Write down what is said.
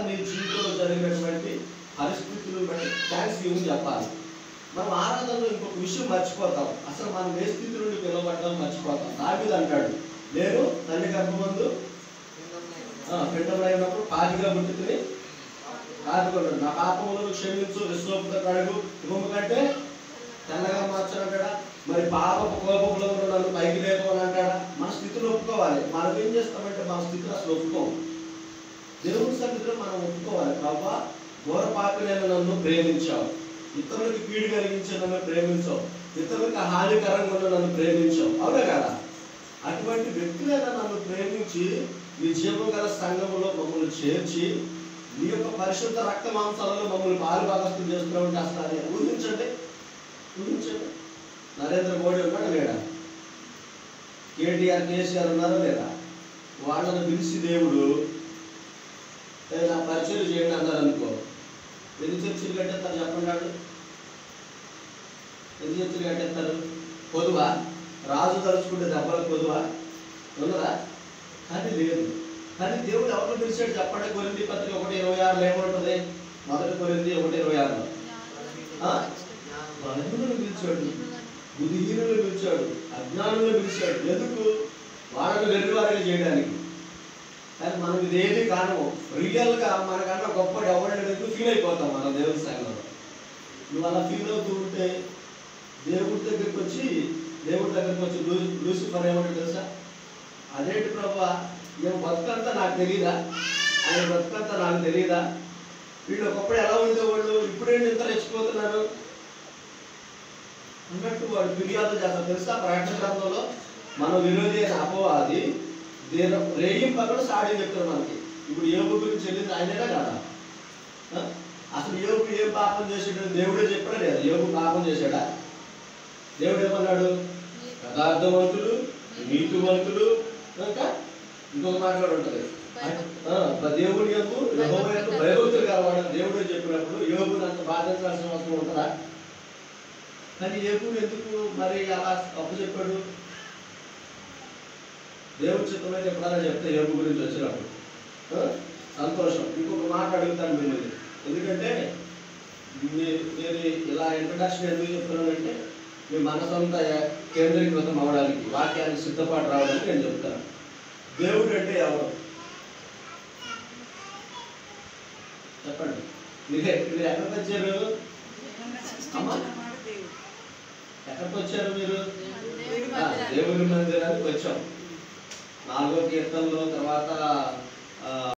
నీ జీవితంలో జరిగినటువంటి పరిస్థితులను బట్టి థ్యాంక్స్ గివింగ్ చెప్పాలి. మనం ఆరాధనలో ఇంకొక విషయం మర్చిపోతాం. అసలు మనం ఏ స్థితి నుండి పిలువబడ్డాం మర్చిపోతాం. దావీదు అంటాడు, నేను తల్లి గర్భమందు పిండమైనప్పుడు పాతిగా పుట్టుకుని కాదుకున్నాడు, నా పాపములను క్షమించు, విశ్వపుతో కడుగు, భూమి కంటే తెల్లగా మార్చనంటాడా. మరి పాపపు కోపంలో నన్ను పైకి లేపమని అంటాడా. మన స్థితిని ఒప్పుకోవాలి. మనం ఏం చేస్తామంటే మన స్థితిని అసలు ఒప్పుకోము. దేవుని సన్నిధిలో మనం ఒప్పుకోవాలి. ప్రభువా, ఘోర పాపినైన నన్ను ప్రేమించావు, ఇతరులకు కీడు కలిగించే నన్ను ప్రేమించావు, ఇతరులకు హానికరంగా ఉన్న నన్ను ప్రేమించావు, అవునా కదా. అటువంటి వ్యక్తులైనా నన్ను ప్రేమించి నీ జీవం గల సంఘములో మమ్మల్ని చేర్చి నీ యొక్క పరిశుద్ధ రక్త మాంసాలలో మమ్మల్ని పాలుభాగస్తులు చేస్తున్నామంటే అసలు అది ఊహించండి. నరేంద్ర మోడీ ఉన్నాడు లేడా, కేటీఆర్ కేసీఆర్ ఉన్నారా లేదా, వాళ్ళని పిలిచి దేవుడు నా పరిచయం చేయండి అన్నారు అనుకో, ఎన్ని చర్చలు కట్టేస్తారు చెప్పండి. ఎన్ని చర్చలు కట్టేస్తారు? పొదువా? రాజు తలుచుకుంటే దెబ్బలకు పొదువా ఉన్నదా? కానీ లేదు. కానీ దేవుడు ఎవరిని పిలిచాడు చెప్పండి. కొరింథీ పత్రిక 1:26 ఏమంటుంది? మొదటి కొరింథీ 1:26 బలహీనులను పిలిచాడు, బుద్ధిహీనులను పిలిచాడు, అజ్ఞానులను పిలిచాడు. ఎందుకు? వాళ్ళను వెర్రివారిగా చేయడానికి. కానీ మనం ఇదేది కానము. రియల్గా మనకన్నా గొప్ప ఎవరు ఫీల్ అయిపోతాం మనం దేవుని సంఘంలో. నువ్వు అలా ఫీల్ అవుతూ ఉంటే దేవుడి దగ్గరికి వచ్చి లూసిఫర్ ఏమంటే తెలుసా, అదేంటి ప్రభా, ఏం బతుకంతా నాకు తెలియదా, ఆయన బతుకంతా నాకు తెలియదా, వీళ్ళు ఒకప్పుడు ఎలా ఉండేవాళ్ళు ఇప్పుడేంటి ఇంత రెచ్చిపోతున్నారు అన్నట్టు వాడు ఫిర్యాదు చేస్తారు. తెలుసా, ప్రకటన గ్రంథంలో మన విరోధి అయిన అపవాది రేయం పక్కన సాడి చెప్తారు మనకి. ఇప్పుడు యోబు గురించి వెళ్ళింది ఆయనేనా కదా. అసలు యోబు ఏం పాపం చేసాడు దేవుడే చెప్పాడా లేదా? యోబు పాపం చేశాడా? దేవుడు ఏమన్నాడు? యథార్థవంతులు, నీతివంతులు, ఇంకొక మాట కూడా ఉంటుంది, దేవుని యొక్క యెహోవా యొక్క భయభక్తులు కలవాడని దేవుడు చెప్పినప్పుడు యోబుని అంత బాధించాల్సిన అవసరం ఉంటుందా? కానీ యోబు ఎందుకు మరి అలా తప్పు చెప్పాడు? దేవుడి చిత్తమైతే ఎప్పుడైనా చెప్తే యోబు గురించి వచ్చినప్పుడు సంతోషం. ఇంకొక మాట అడుగుతాను మిమ్మల్ని, ఎందుకంటే నేను ఇలా ఇంట్రడక్షన్ ఎందుకు చెప్తున్నానంటే మీ మనసంతా కేంద్రీకృతం అవ్వడానికి, వాక్యానికి సిద్ధపాటు రావడానికి నేను చెప్తాను. దేవుడు అంటే ఎవరు చెప్పండి. మీరు ఎక్కడికి వచ్చారు అమ్మా? ఎక్కడికి వచ్చారు మీరు? దేవుని మందిరానికి వచ్చాం. 4వ కీర్తనలో తర్వాత